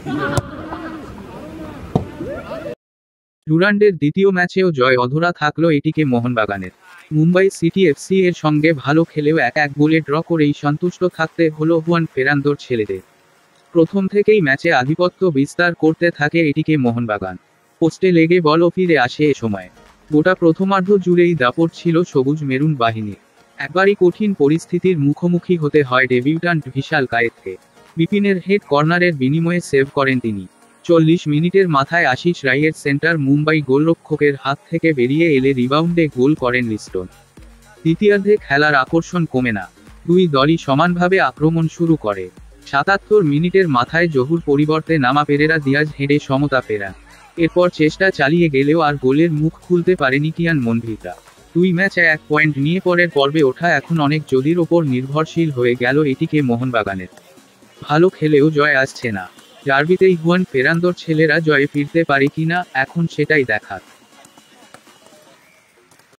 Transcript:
ডুরান্ডের দ্বিতীয় ম্যাচেও জয় অধরা থাকলো এটিকে মোহনবাগানের। মুম্বাই সিটি এফসি এর সঙ্গে ভালো খেলেও 1-1 গোলে ড্র করেই সন্তুষ্ট থাকতে হলো হুয়ান ফেরান্দোর ছেলেদের। প্রথম থেকেই ম্যাচে আধিপত্য বিস্তার করতে থাকে এটিকে মোহনবাগান। পোস্টে লেগে বলও ফিরে আসে এ সময়। গোটা প্রথমার্ধ জুড়েই দাপট ছিল সবুজ মেরুন বাহিনীর। একবারই কঠিন পরিস্থিতির মুখোমুখি হতে হয় ডেবিউট্যান্ট ভিশাল কায়েতকে। বিপিনের হেড কর্নারের বিনিময়ে সেভ করেন তিনি। 40 মিনিটের মাথায় আশিস রাইয়ের সেন্টার মুম্বাই গোলরক্ষকের হাত থেকে বেরিয়ে এলে রিবাউন্ডে গোল করেন লিস্টন। দ্বিতীয়ার্ধে খেলার আকর্ষণ কমে না, দুই দলই সমানভাবে আক্রমণ শুরু করে। 77 মিনিটের মাথায় জহুর পরিবর্তে নামা পেরেরা দিয়াজ হেডে সমতা ফেরান। এরপর চেষ্টা চালিয়ে গেলেও আর গোলের মুখ খুলতে পারেনি কিয়ান মনভিটা। 2 ম্যাচে 1 পয়েন্ট নিয়ে পরের পর্বে ওঠা এখন অনেক যদির ওপর নির্ভরশীল হয়ে গেল এটিকে মোহনবাগানের। ভালো খেলেও জয় আসছে না। ডার্বিতেই হুয়ান ফেরান্দোর ছেলেরা জয়ে ফিরতে পারে কিনা এখন সেটাই দেখার।